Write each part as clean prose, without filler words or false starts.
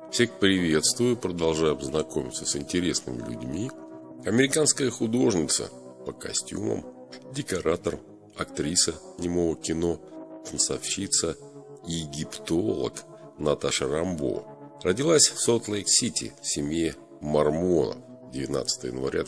Всех приветствую, продолжаем знакомиться с интересными людьми. Американская художница по костюмам, декоратор, актриса немого кино, танцовщица и египтолог Наташа Рамбо родилась в Солт-Лейк-Сити в семье мормонов 19 января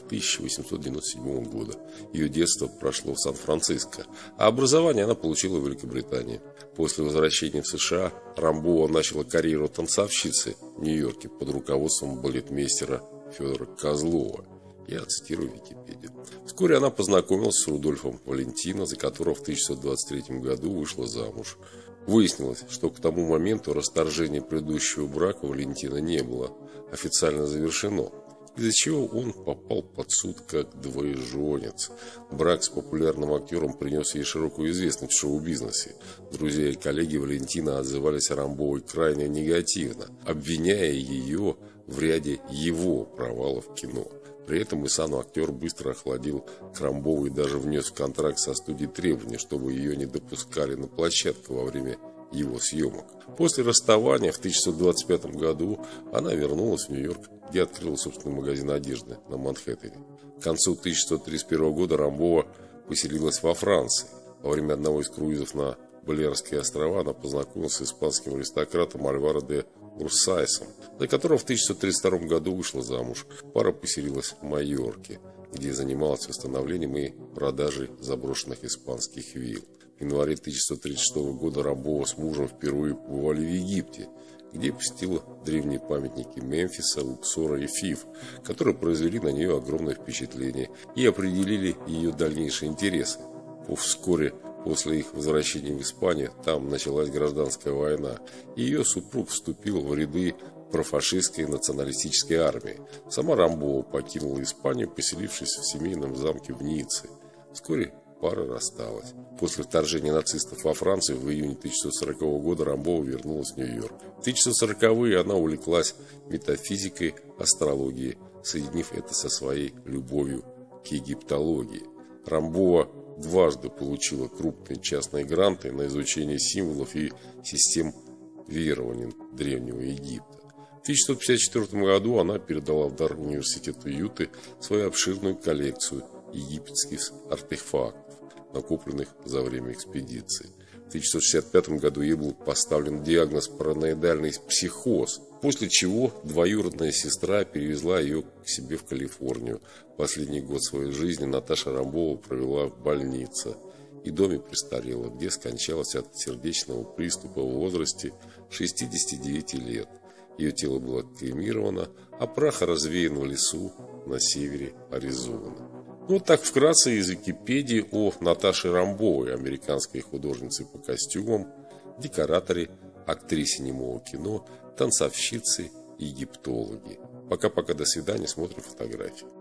1897 года. Ее детство прошло в Сан-Франциско, а образование она получила в Великобритании. После возвращения в США Рамбо начала карьеру танцовщицы в Нью-Йорке под руководством балетмейстера Федора Козлова. Я цитирую Википедию. Вскоре она познакомилась с Рудольфом Валентино, за которого в 1923 году вышла замуж. Выяснилось, что к тому моменту расторжения предыдущего брака Валентина не было официально завершено, из-за чего он попал под суд как двоеженец. Брак с популярным актером принес ей широкую известность в шоу-бизнесе. Друзья и коллеги Валентина отзывались о Рамбовой крайне негативно, обвиняя ее в ряде его провалов в кино. При этом и сам актер быстро охладил к Рамбовой и даже внес в контракт со студией требования, чтобы ее не допускали на площадку во время его съемок. После расставания в 1925 году она вернулась в Нью-Йорк, где открыла собственный магазин одежды на Манхэттене. К концу 1931 года Рамбова поселилась во Франции. Во время одного из круизов на Балиарские острова она познакомилась с испанским аристократом Альваро де Урсайсом, за которого в 1932 году вышла замуж. Пара поселилась в Майорке, где занималась восстановлением и продажей заброшенных испанских вилл. В январе 1936 года Рамбова с мужем впервые побывали в Египте, где посетила древние памятники Мемфиса, Луксора и Фив, которые произвели на нее огромное впечатление и определили ее дальнейшие интересы. Вскоре после их возвращения в Испанию там началась гражданская война, и ее супруг вступил в ряды профашистской националистической армии. Сама Рамбова покинула Испанию, поселившись в семейном замке в Ницце. Вскоре пара рассталась. После вторжения нацистов во Францию в июне 1940 года Рамбова вернулась в Нью-Йорк. В 1940-е она увлеклась метафизикой, астрологией, соединив это со своей любовью к египтологии. Рамбова дважды получила крупные частные гранты на изучение символов и систем верований Древнего Египта. В 1954 году она передала в дар университету Юты свою обширную коллекцию египетских артефактов, накопленных за время экспедиции. В 1965 году ей был поставлен диагноз параноидальный психоз, после чего двоюродная сестра перевезла ее к себе в Калифорнию. Последний год своей жизни Наташа Рамбова провела в больнице и доме престарелых, где скончалась от сердечного приступа в возрасте 69 лет. Ее тело было кремировано, а прах развеян в лесу на севере Аризоны. Вот так вкратце из Википедии о Наташе Рамбовой, американской художнице по костюмам, декораторе, актрисе немого кино, танцовщице, египтологе. Пока-пока, до свидания, смотрим фотографии.